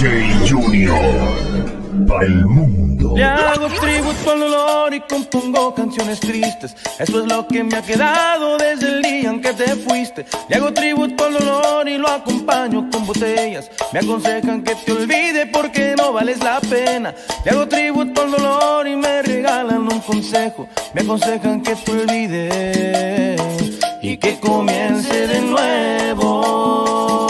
DJ Junior para el mundo. Le hago tributo al dolor y compongo canciones tristes. Eso es lo que me ha quedado desde el día en que te fuiste. Le hago tributo al dolor y lo acompaño con botellas. Me aconsejan que te olvide porque no vales la pena. Le hago tributo al dolor y me regalan un consejo. Me aconsejan que te olvides y que comience de nuevo.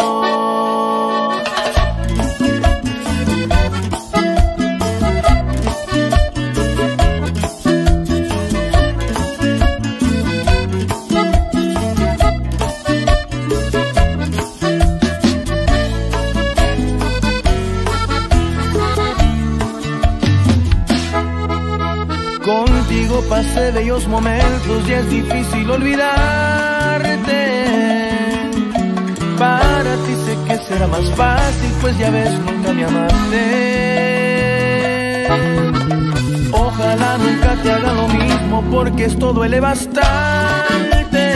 Contigo pasé bellos momentos y es difícil olvidarte. Para ti sé que será más fácil, pues ya ves, nunca me amaste. Ojalá nunca te haga lo mismo, porque esto duele bastante.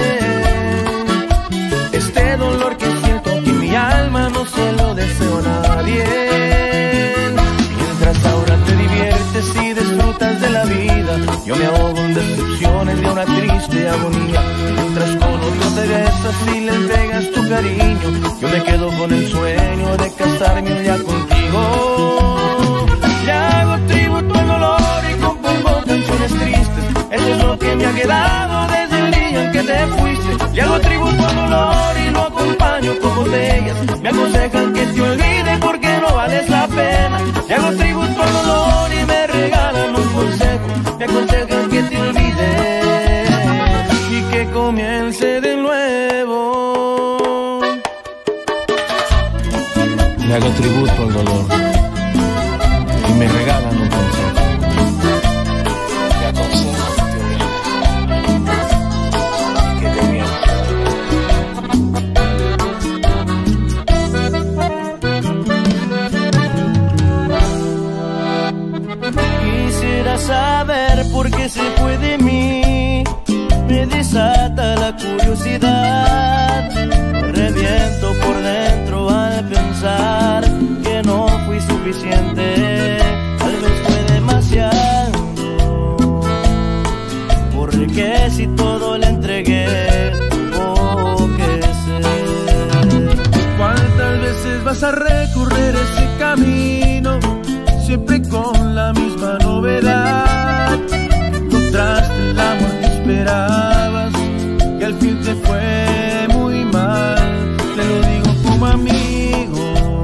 Este dolor que siento aquí en mi alma no se lo deseo a nadie. Mientras ahora te diviertes y disfrutas de la vida, yo me ahogo en decepciones de una triste agonía. Mientras con otro te besas y le entregas tu cariño, yo me quedo con el sueño de casarme un día contigo. Le hago tributo al dolor y compongo canciones tristes. Eso es lo que me ha quedado desde el día en que te fuiste. Le hago tributo al dolor y lo acompaño con botellas. Me aconsejan que te olvide porque no vales la pena. Le hago tributo al dolor y me regalan un consejo. Me aconsejan que te olvides y que comience de nuevo. Le hago tributo al dolor y me regalan un consejo. Me aconsejan que te olvides y que te quisiera saber por qué se fue de mí. Me desata la curiosidad. Me reviento por dentro al pensar que no fui suficiente. Tal vez fue demasiado, porque si todo le entregué, tuvo que ser. ¿Cuántas veces vas a recorrer ese camino? Siempre con la misma novedad. Encontraste el amor que esperabas y al fin te fue muy mal. Te lo digo como amigo.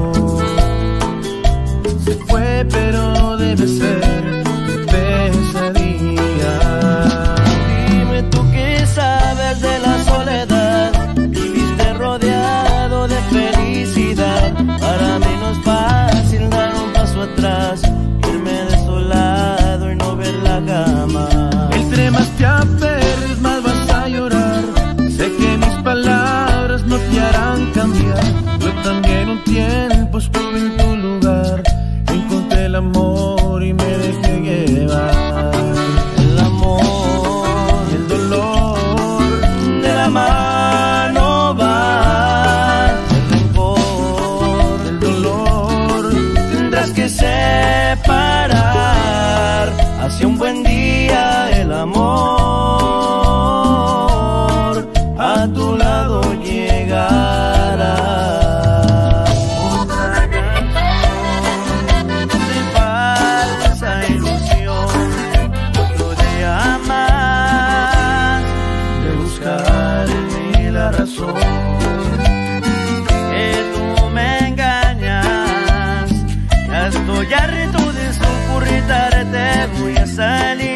Se fue pero debe ser pesadilla. Dime tú qué sabes de la soledad. Viviste rodeado de felicidad. Para mí no es fácil dar un paso atrás, irme desolado y no ver la cama. Entre más te aferres, más vas a llorar. Sé que mis palabras no te harán cambiar. Yo también un tiempo estuve en tu lugar. Encontré el amor y me dejé llevar. El amor y el dolor de la mano van. El rencor, el dolor tendrás que separar. Hacia un buen día el amor a tu lado llegará. Una canción de falsa ilusión, otro día más de buscar en mí la razón. Que tú me engañas, ya estoy harto de sucurritarte, voy a salir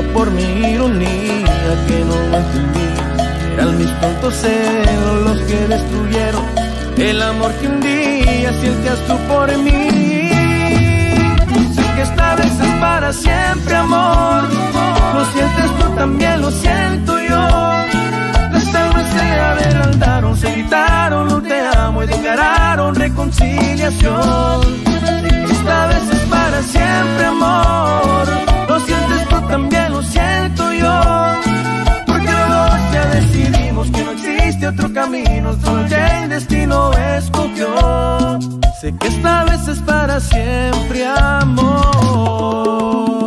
por mi ironía que no entendí. Eran mis tontos celos los que destruyeron el amor que un día sientas tú por mí. Sé que esta vez es para siempre, amor. Lo sientes tú también, lo siento yo. Las almas se adelantaron, se gritaron no te amo y declararon reconciliación. Sé que esta vez es para siempre, amor. Lo sientes tú también, lo siento yo. Porque los dos ya decidimos que no existe otro camino, solo el destino escogió. Sé que esta vez es para siempre, amor.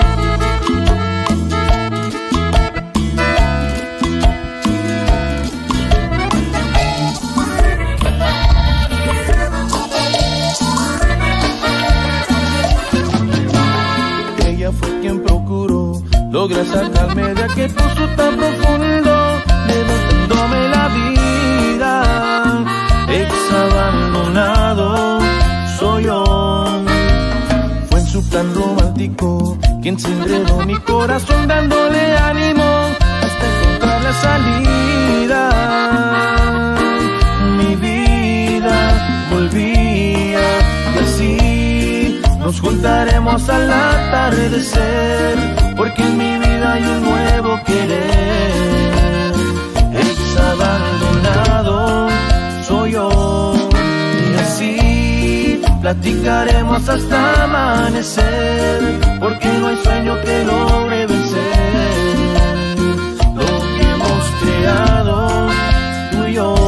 Logra sacarme de aquel pozo tan profundo, levantándome la vida. Ex abandonado soy yo. Fue en su plan romántico quien se enredó mi corazón, dándole ánimo hasta encontrar la salida. Mi vida volvía y así nos juntaremos al atardecer, porque en mi vida hay un nuevo querer. Ex abandonado soy yo, y así platicaremos hasta amanecer, porque no hay sueño que logre vencer lo que hemos creado tú y yo.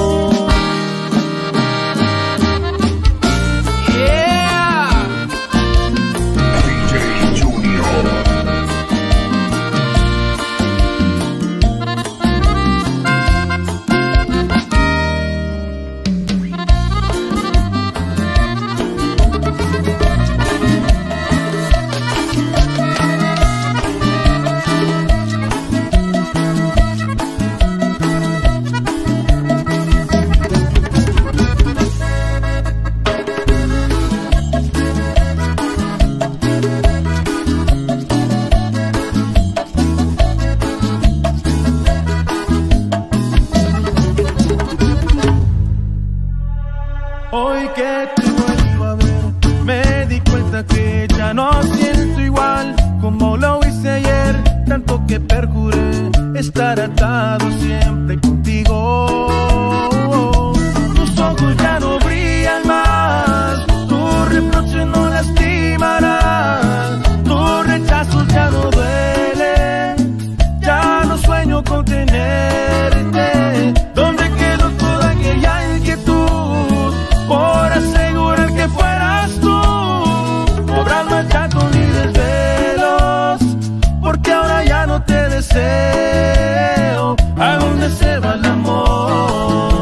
Hoy que te vuelvo a ver, me di cuenta que ya no siento igual como lo hice ayer. Tanto que perjuré estar atado siempre contigo. Tus ojos ya no brillan más, tus reproches no lastimarán, tus rechazos ya no duelen, ya no sueño con tenerte. ¿Dónde quedó toda aquella inquietud por asegurar que fueras tú? No habrá más llanto ni desvelos, porque ahora ya no te deseo. ¿A dónde se va el amor?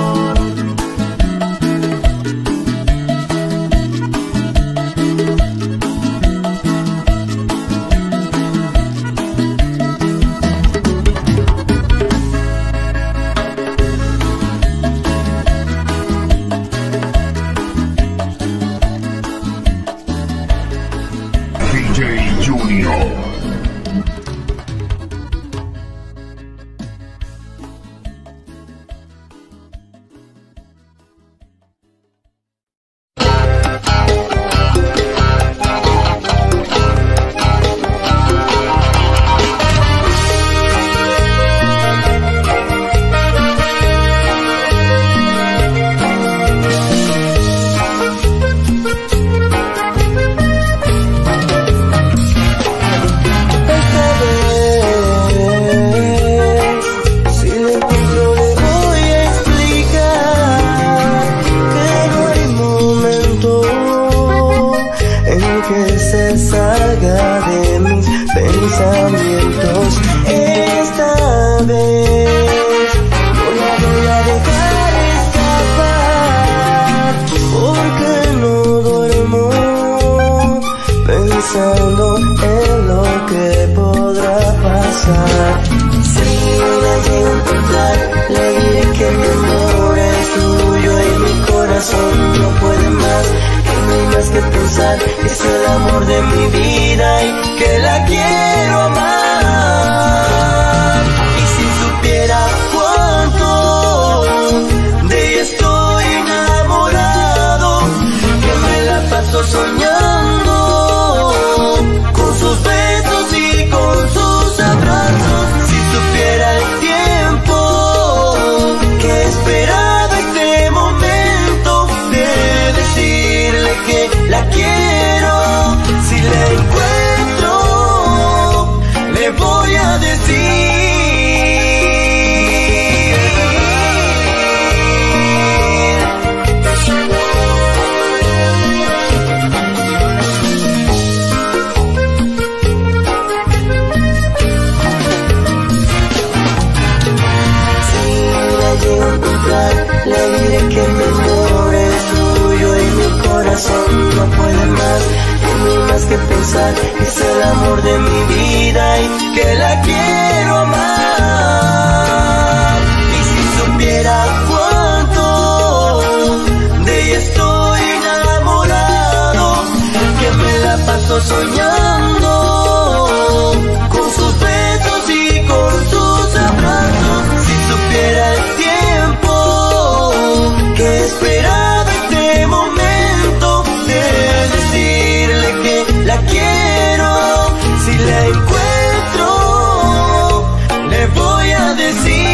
pensando en lo que podrá pasar. Si la llego a encontrar, le diré que mi amor es tuyo y mi corazón no puede más, que no hay más que pensar, que es el amor de mi vida y que la quiero amar. le diré que mi amor es tuyo y mi corazón no puede más, ni más que pensar, es el amor de mi vida y que la quiero amar. Y si supiera cuánto de ella estoy enamorado, que me la paso soñando con sus besos y con sus abrazos. Si supiera el tiempo que he esperado este momento de decirle que la quiero, si la encuentro le voy a decir.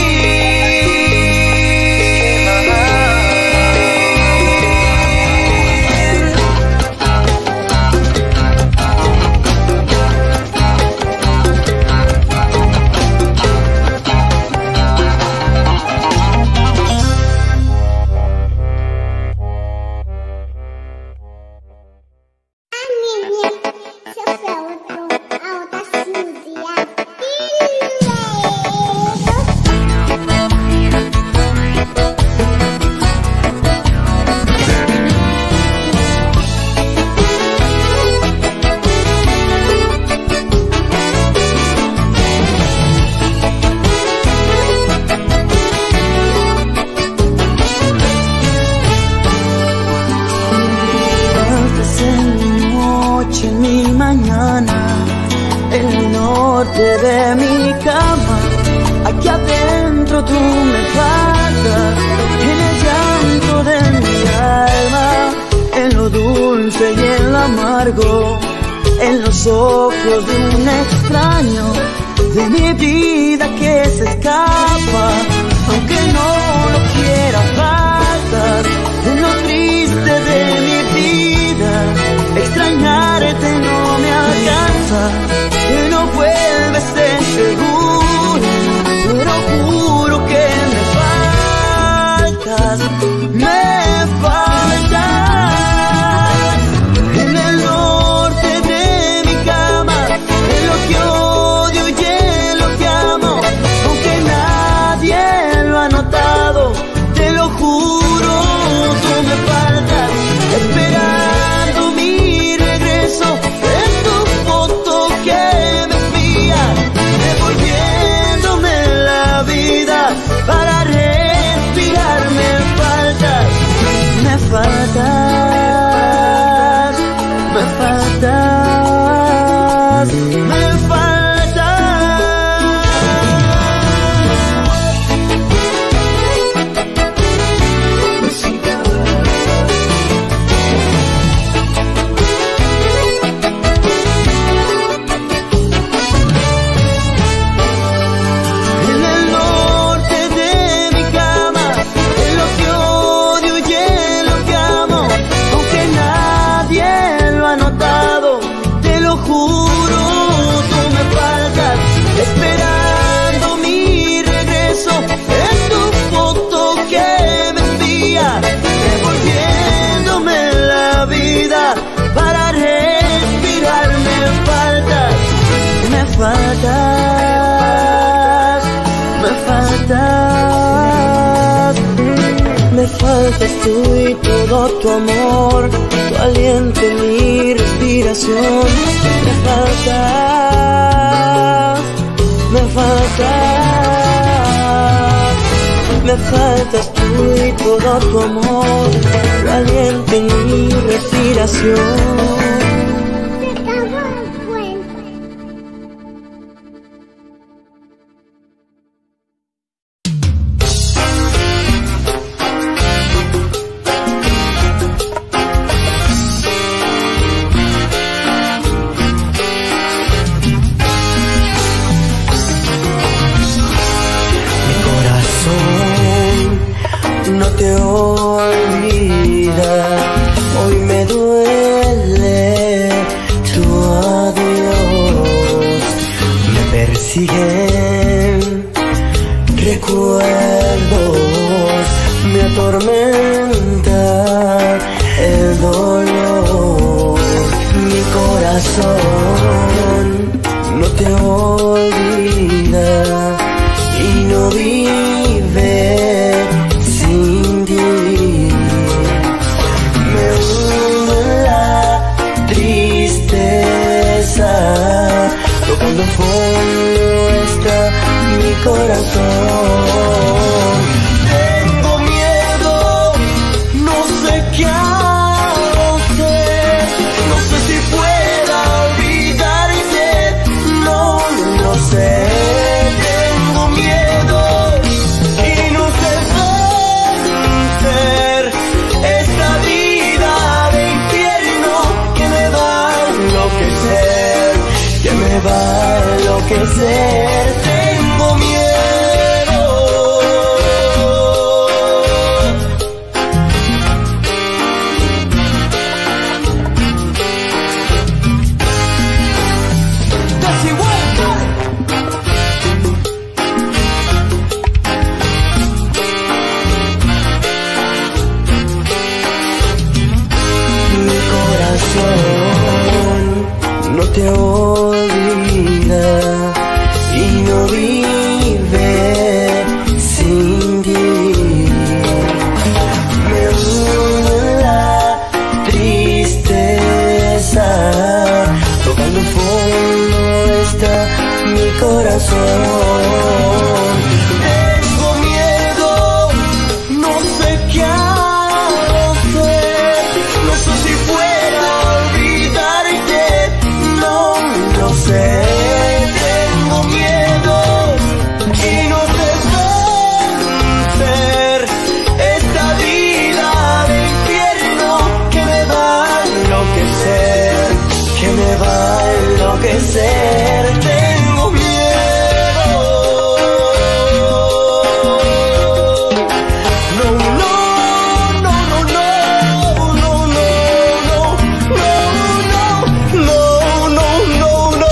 De mi cama, aquí adentro tú me faltas, en el llanto de mi alma, en lo dulce y en lo amargo, en los ojos de un extraño, de mi vida que se escapa, aunque no lo quiera faltas, en lo triste de mi vida, extrañarte no me alcanza, que no vuelves de seguro, pero juro que me faltas, en el norte de mi cama, en lo que odio y en lo que amo, aunque nadie lo ha notado, te lo juro, tú me faltas, esperando mi regreso, en tu foto que me envía, devolviéndome la vida para respirar. Me faltas, me faltas, me faltas, me esperando mi regreso, en tu foto que me envía, devolviéndome la vida para respirar. Me faltas, me faltas, me faltas, me faltas tú y todo tu amor, tu aliento y mi respiración. Me faltas, me faltas, me faltas tú y todo tu amor, tu aliento y mi respiración. No te olvida, hoy me duele tu adiós. Me persiguen recuerdos, me atormenta el dolor. Mi corazón no te olvida y no vive sin ser. Tengo miedo. Mi corazón no te olvida y no vive sin ti. Me une la tristeza, tocando el fondo está mi corazón. Tengo miedo, no sé qué hacer, no sé si fuera a olvidarte, no lo sé. Tengo miedo y no sé vencer esta vida de infierno que me va a enloquecer, que me va a enloquecer. Tengo miedo. No, no, no, no, no, no, no, no, no, no, no, no.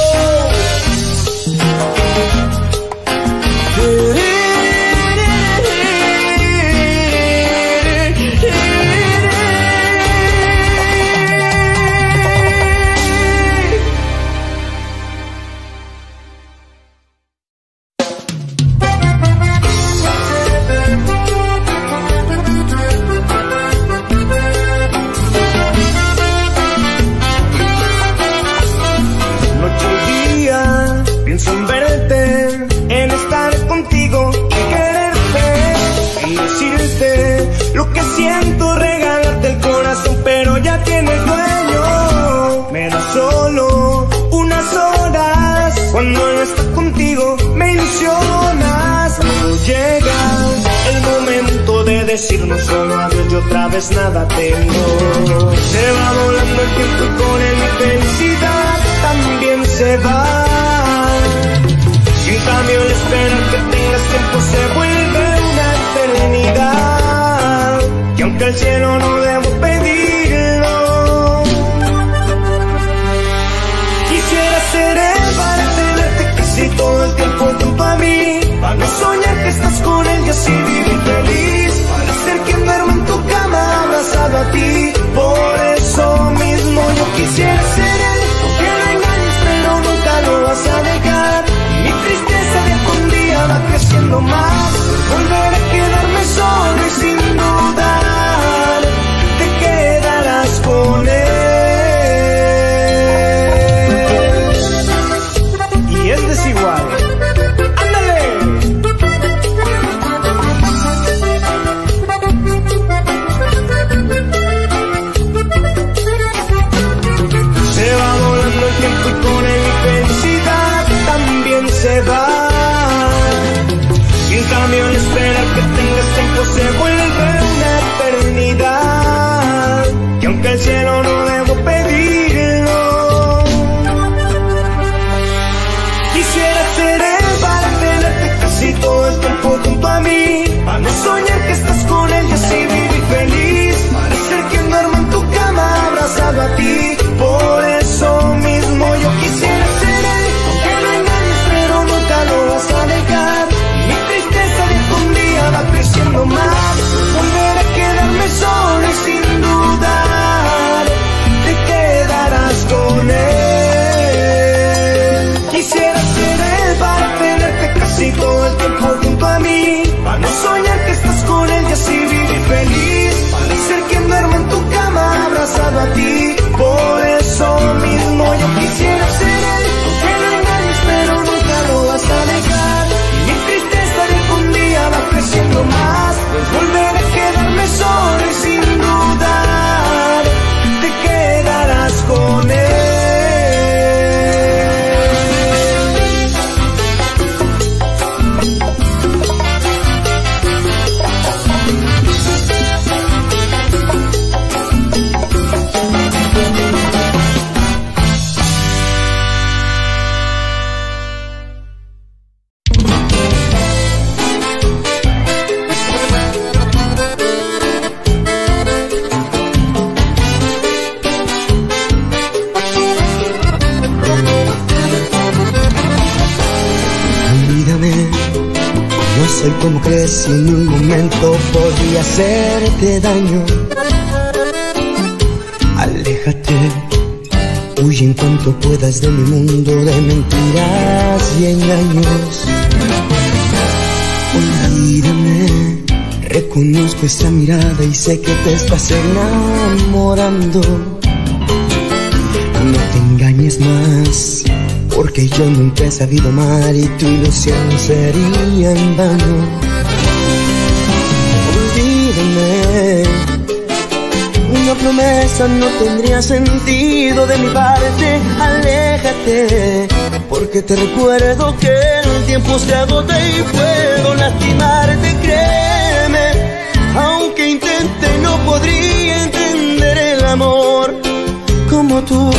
Noche y día pienso en verte, en estar contigo y quererte y decirte lo que siento, regalarte el corazón, pero ya tienes dueño. Me da solo unas horas, cuando no estás contigo me ilusionas. Luego llega el momento de decirnos solo adiós y otra vez nada tengo. Se va volando el tiempo y con él mi felicidad también se va. Y en cambio el esperar que tengas tiempo se vuelve una eternidad. Y aunque el cielo no debo pedirlo, quisiera ser él para tenerte casi todo el tiempo junto a mí, para no soñar que estás con él y así vivir feliz, para ser quien duerma en tu cama abrazado a ti. Por eso mismo yo quisiera ser él, aunque lo engañes pero nunca lo vas a dejar. Mi tristeza de un día va creciendo más, volver a quedarme solo y sin dudar te quedarás con él. Y es desigual. ¡Ándale! Se va volando el tiempo y con él mi felicidad también se va. Y en cambio al esperar que tengas tiempo se vuelve una eternidad. Y aunque el cielo no debo pedirlo, quisiera ser él para tenerte casi todo el tiempo junto a mí, para no soñar que estás con él y así vivir feliz, para ser quien duerma en tu cama abrazado a ti. Por eso mismo yo quisiera ser él, aunque lo engañes pero nunca lo vas a dejar. Mi tristeza de un día va creciendo más, volver a quedarme solo y sin dudar te quedarás con él. Quisiera ser él para tenerte casi todo el tiempo junto a mí, para no soñar que estás con él y así vivir feliz, para ser quien duerma en tu cama abrazado a ti. Por eso mismo yo quisiera ser él, aunque lo engañes pero nunca lo vas a dejar. Mi tristeza de un día va creciendo más, pues volver a quedarme solo y sin dudar te quedarás con él. ¿Cómo crees si en un momento podría hacerte daño? Aléjate, huye en cuanto puedas de mi mundo de mentiras y engaños. Olvídame, reconozco esa mirada y sé que te estás enamorando. No te engañes más, porque yo nunca he sabido amar y tu ilusión sería en vano. Olvídame, una promesa no tendría sentido de mi parte. Aléjate, porque te recuerdo que el tiempo se agota y puedo lastimarte. Créeme, aunque intente no podría entender el amor como tú.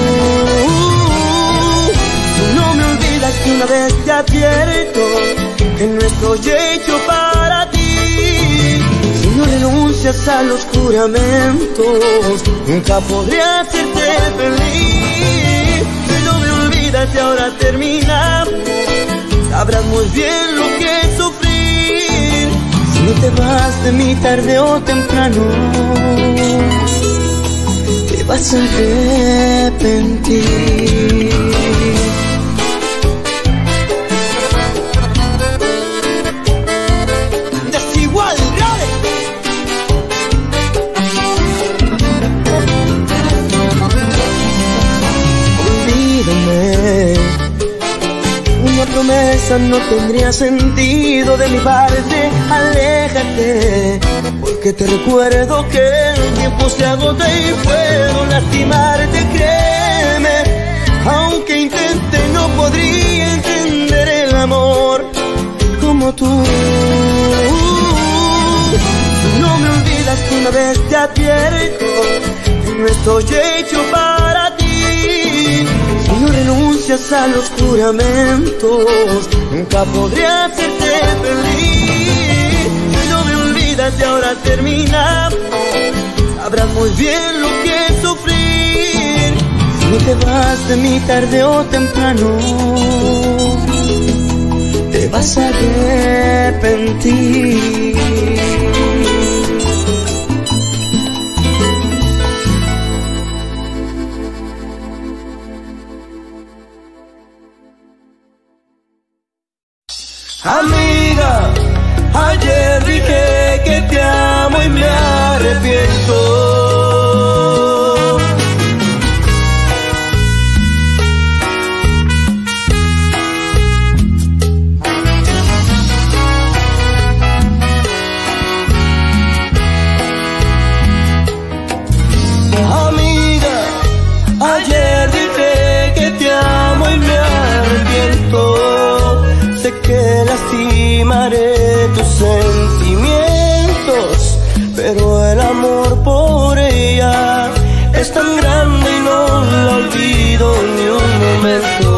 No me olvidas que una vez te advierto que no estoy hecho para ti. Si no renuncias a los juramentos, nunca podré hacerte feliz. Si no me olvidas y ahora terminamos, sabrás muy bien lo que es sufrir. Si no te vas de mí tarde o temprano, te vas a arrepentir. Una promesa no tendría sentido de mi parte. Aléjate, porque te recuerdo que el tiempo se agota y puedo lastimarte. Créeme, aunque intente no podría entender el amor como tú. No me olvidas que una vez te advierto que no estoy hecho para ti. Si no renuncias a los juramentos, nunca podré hacerte feliz. Si no me olvidas y ahora terminamos, sabrás muy bien lo que es sufrir. Si no te vas de mí tarde o temprano, te vas a arrepentir. Amiga, ayer dije que te amo y me arrepiento. Amiga, ayer dije que te amo y me arrepiento. Sé que lastimaré tus sentimientos, pero el amor por ella es tan grande y no lo olvido ni un momento.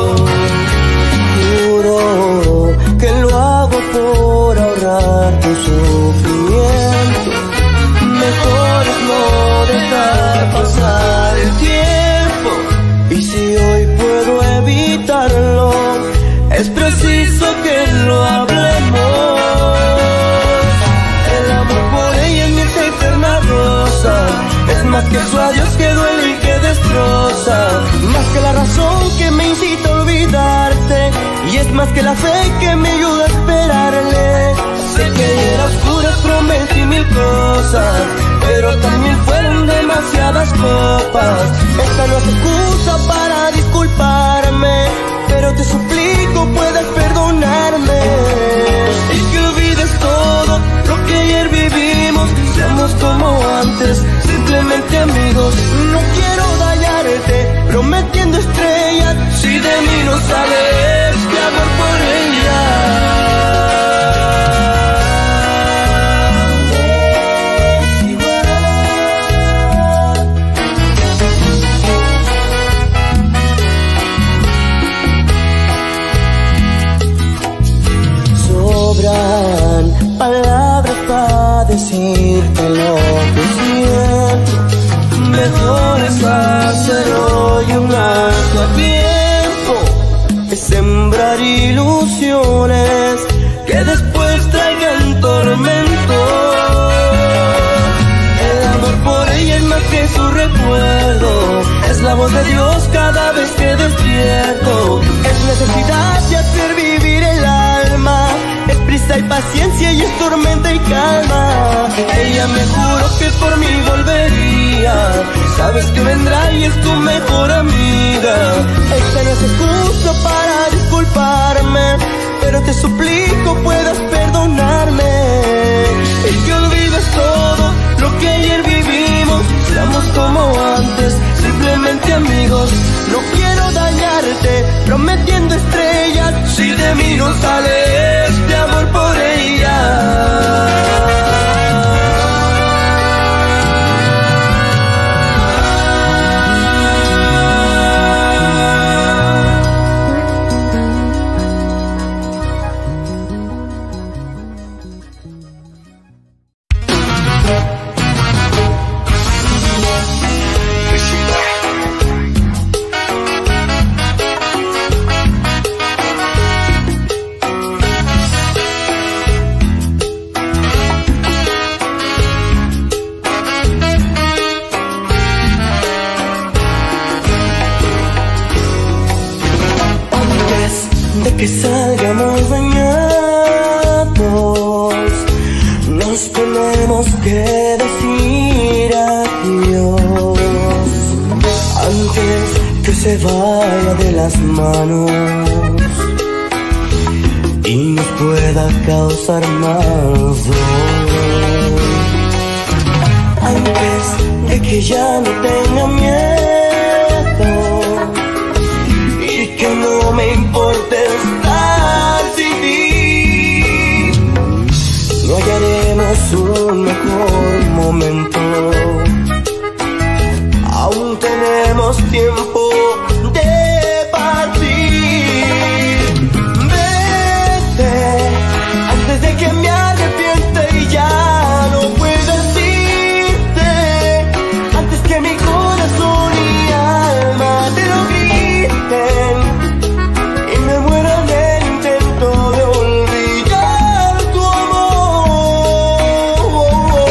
Juro que lo hago por ahorrar tu sufrimiento. Mejor es no dejar pasar el tiempo, y si hoy puedo evitarlo, es preciso que lo hablemos. El amor por ella es mi eterna rosa, es más que su adiós que duele y que destroza, más que la razón que me incita a olvidarte, y es más que la fe que me ayuda a esperarle. Sé que era oscura, prometí mil cosas, pero también fueron demasiadas copas. Esta no es excusa para disculparme, pero te suplico puedas perdonarme y que olvides todo lo que ayer vivimos. Seamos como antes, simplemente amigos. No quiero dañarte prometiendo estrellas si de mí no sabes qué amor por ella. hay paciencia y es tormenta y calma. Ella me juró que por mí volvería. Sabes que vendrá y es tu mejor amiga. Esta no es excusa para disculparme, pero te suplico puedas perdonarme y que olvides todo lo que ayer vivimos. Seamos como antes, simplemente amigos. No quiero dañarte prometiendo estrellas si de mí no sale este amor por ella. Que salgamos bañados, nos tenemos que decir adiós antes que se vaya de las manos y nos pueda causar más dolor. Antes de que ya no tenga miedo y que no me importe estar sin ti, no hallaremos un mejor momento. Aún tenemos tiempo de partir. Vete antes de que me arrepienta y ya no pueda decirte, antes que mi corazón y alma te lo griten y me muera en el intento de olvidar tu amor.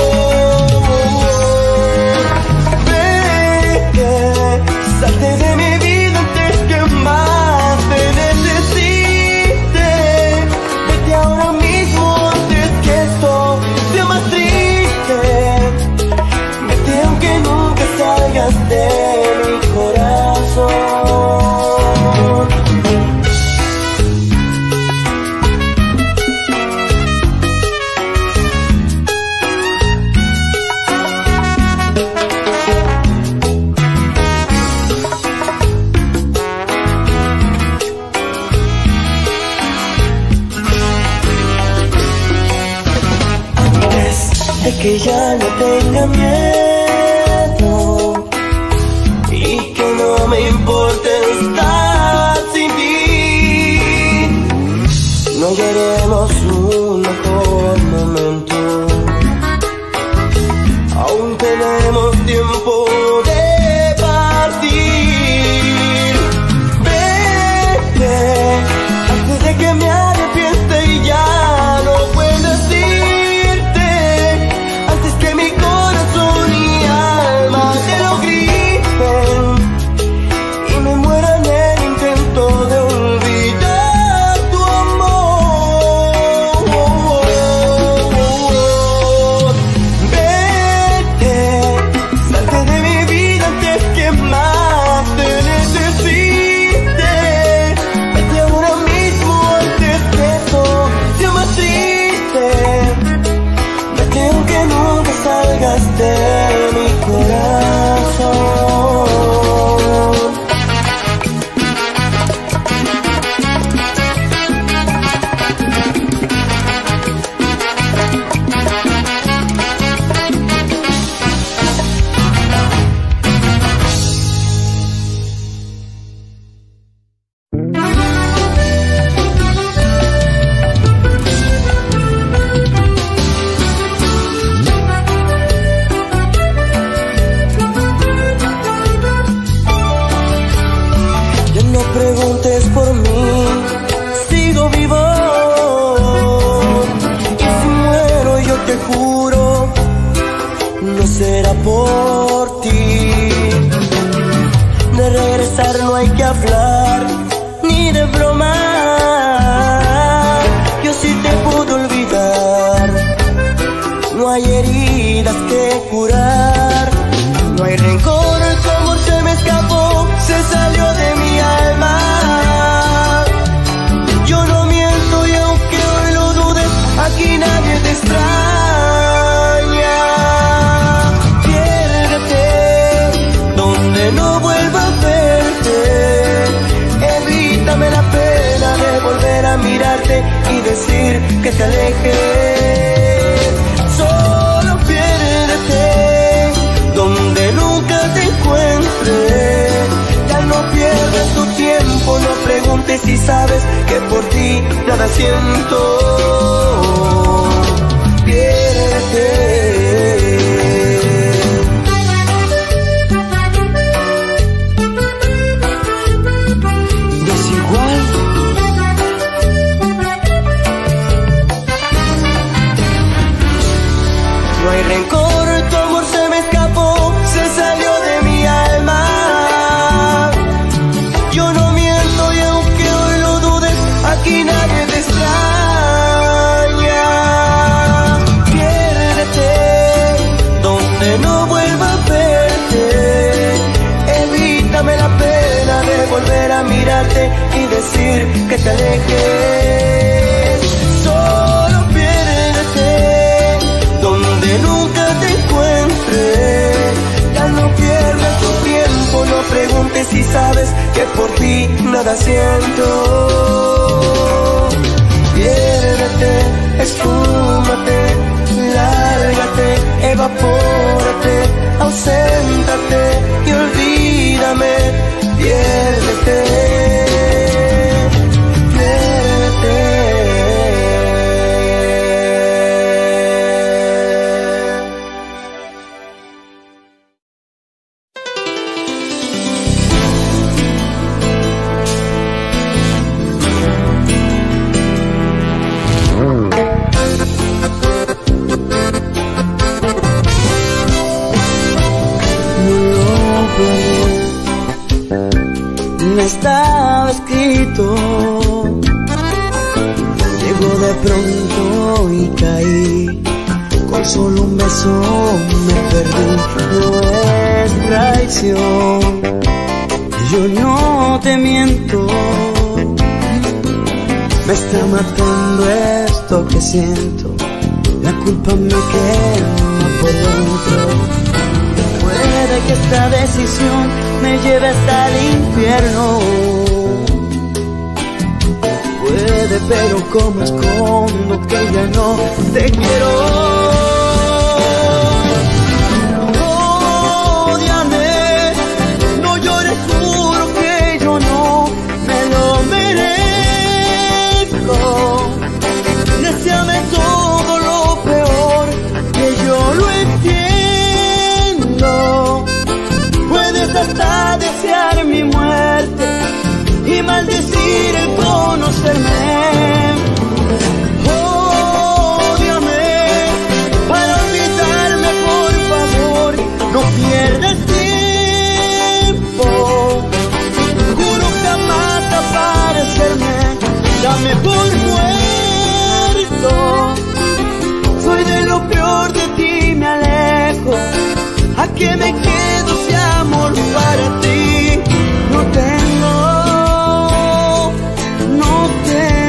Vete, salte de mi vida antes que más te necesite. Vete ahora mismo antes que esto sea más triste. Vete aunque nunca salgas de mi corazón. Antes de que ya no tenga miedo y que no me importe estar sin ti, no hallaremos un mejor momento. Aún tenemos tiempo de partir. Vete antes de que me arrepiente y ya no pueda decirte, antes que mi corazón y alma te lo griten y me muera en el intento de olvidar tu amor. Vete, salte de mi vida antes que más te necesite. Vete ahora mismo antes que esto sea más triste. Vete aunque nunca salgas de mi corazón. Ya no preguntes por mí, sigo vivo. Y si muero yo te juro, no será por ti. De regresar no hay que hablar, ni de broma. Yo sí te puedo olvidar. curar. No hay rencor, tu amor se me escapó, se salió de mi alma. Yo no miento y aunque hoy lo dudes, aquí nadie te extraña. Piérdete donde no vuelva a verte. Evítame la pena de volver a mirarte y decir que te alejes. Solo piérdete donde nunca te encuentre. Ya no pierdas tu tiempo, no preguntes si sabes que por ti nada siento. Piérdete. No hay rencor, tu amor se me escapó, se salió de mi alma. Yo no miento y aunque hoy lo dudes, aquí nadie te extraña. Piérdete donde no vuelva a verte. Evítame la pena de volver a mirarte y decir que te alejes. Solo piérdete donde nunca te encuentre. Ya no pierdas tu tiempo, no preguntes si sabes que por ti nada siento. Piérdete, esfúmate, lárgate, evapórate, auséntate y olvídame. Piérdete, piérdete. No estaba escrito, llegó de pronto y caí. Con solo un beso me perdí. No es traición, yo no te miento. Me está matando esto que siento. La culpa me quema por dentro. Puede que esta decisión me lleve hasta el infierno. Puede, pero como escondo que ya no te quiero. Ódiame, no llores, juro que yo no me lo merezco. Deseame todo lo peor, que yo lo entiendo. Puedes hasta desear mi muerte y maldecir el conocerme. Ódiame para olvidarme, por favor, no pierdas tiempo. Juro jamás aparecerme, dame por muerto. Soy de lo peor de ti, me alejo. ¿A qué me quedo si amor para ti no tengo? No tengo.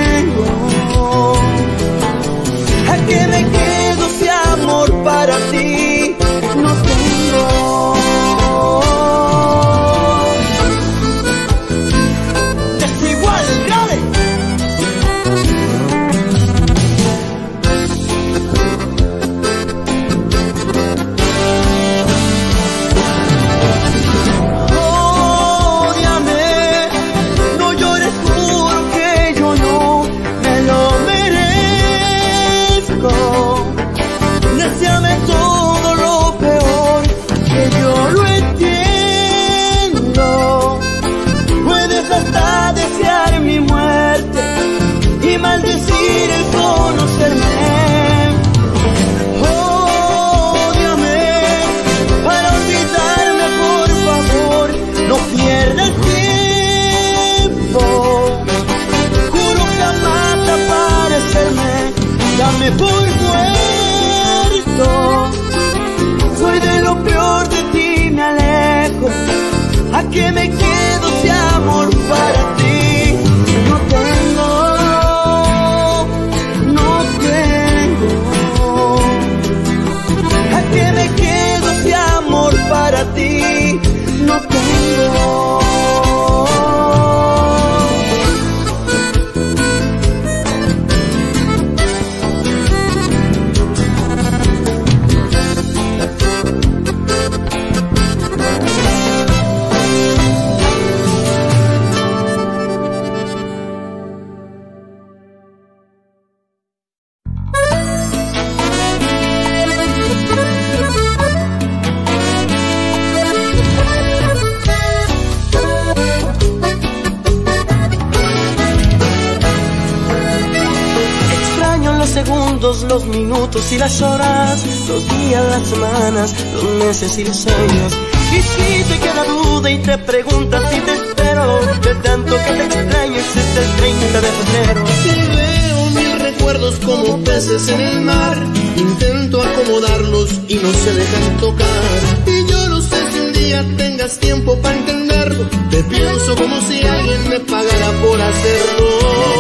segundos, los minutos y las horas, los días, las semanas, los meses y los años. Y si te queda duda y te preguntas si te espero, de tanto que te extraño existe el 30 de febrero. Y veo mil recuerdos como peces en el mar, intento acomodarlos y no se dejan tocar. Y yo no sé si un día tengas tiempo para entenderlo, te pienso como si alguien me pagara por hacerlo.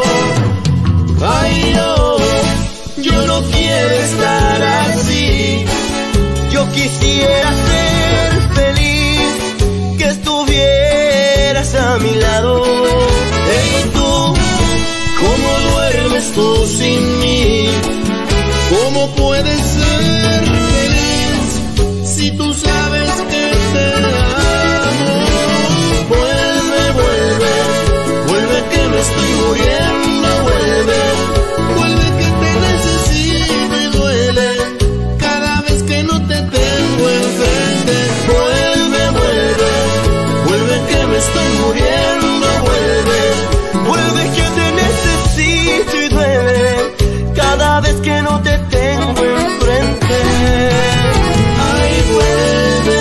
Ay, yo no quiero estar así. Yo quisiera ser feliz, que estuvieras a mi lado. Hey, tú, ¿cómo duermes tú sin mí? ¿Cómo puedes ser feliz si tú sabes que te amo? Vuelve, vuelve, vuelve que me estoy muriendo. Vuelve, vuelve que te necesito y duele cada vez que no te tengo enfrente. Vuelve, vuelve, vuelve que me estoy muriendo. Vuelve, Vuelve que te necesito y duele cada vez que no te tengo enfrente. ay, vuelve.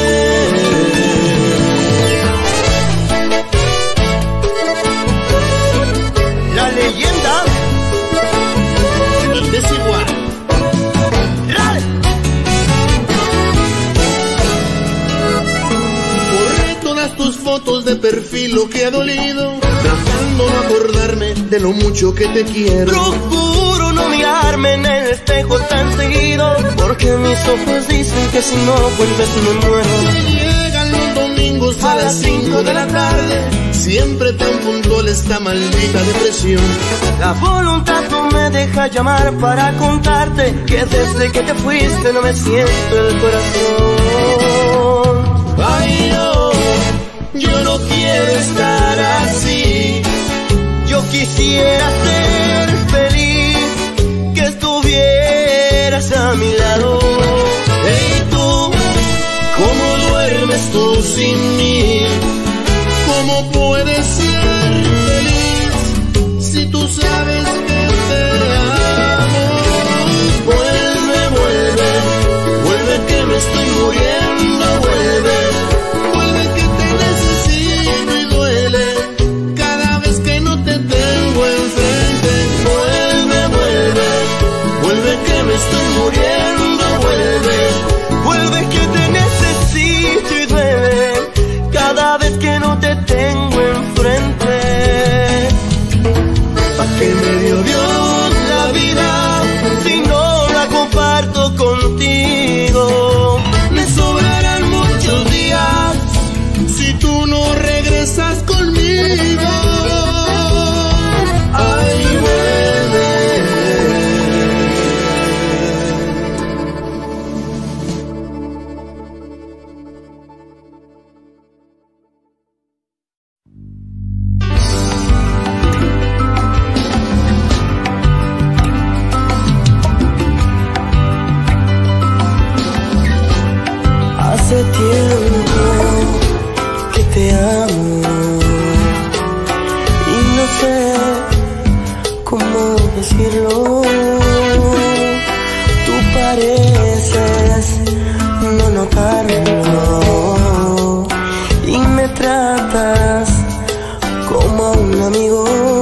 La leyenda El desigual. Dale. Borré todas tus fotos de perfil, lo que ha dolido, tratando no acordarme de lo mucho que te quiero. Procuro no mirarme en el espejo tan seguido, porque mis ojos dicen que si no vuelves me muero. Llegan los domingos a las 5 de la tarde, siempre tan puntual esta maldita depresión. La voluntad no me deja llamar para contarte que desde que te fuiste no me siento el corazón. Ay, yo no quiero estar así. Yo quisiera ser feliz, que estuvieras a mi lado. Hey, tú, ¿cómo duermes tú sin mí? ¿Cómo puedes ser feliz si tú sabes que te amo? Vuelve, vuelve, vuelve que me estoy muriendo. Vuelve, vuelve que te necesito y duele cada vez que no te tengo enfrente. Vuelve, vuelve, vuelve que me estoy muriendo. Vuelve, Vuelve que te necesito y duele cada vez que no te tengo enfrente. ¿pa' qué me dio Dios la vida Si no la comparto contigo, me sobrarán muchos días si tú no regresas conmigo? Ay, vuelve. hace tiempo que te amo y no sé cómo decirlo. Tú pareces no notarlo y me tratas como a un amigo,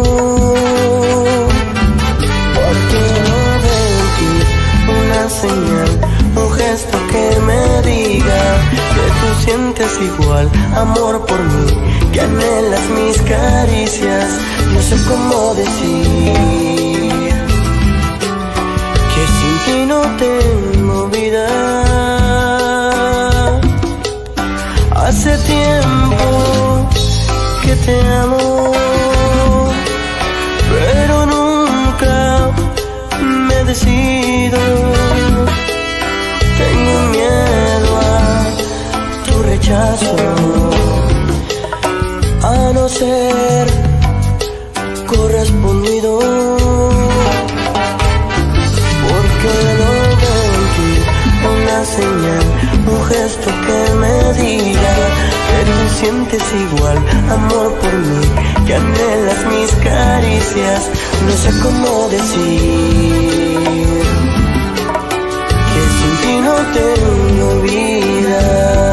porque no veo en ti una señal, un gesto que me diga que tú sientes igual amor por mí, que anhelas mis caricias. No sé cómo decir que sin ti no tengo vida. Hace tiempo que te amo, pero nunca me decido. Tengo miedo a tu rechazo, a no ser correspondido, porque no veo en ti una señal, un gesto que me diga que tú sientes igual amor por mí, que anhelas mis caricias. No sé cómo decir tengo vida.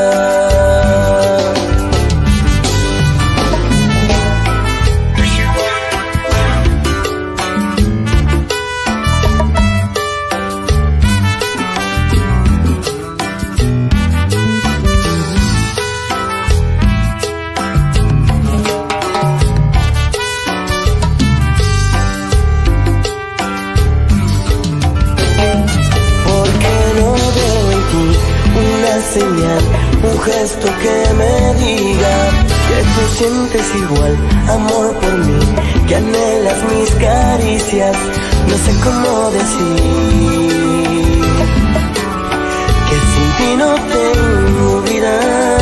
Señal, un gesto que me diga que tú sientes igual amor por mí, que anhelas mis caricias. No sé cómo decir que sin ti no tengo vida.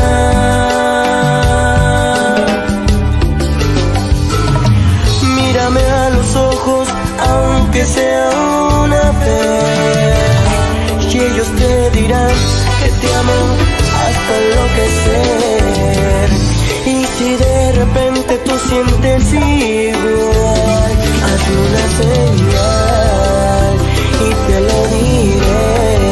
Mírame a los ojos, aunque sea una vez, y ellos te dirán que te amo hasta enloquecer. Y si de repente tú sientes igual, hazme una señal y te lo diré.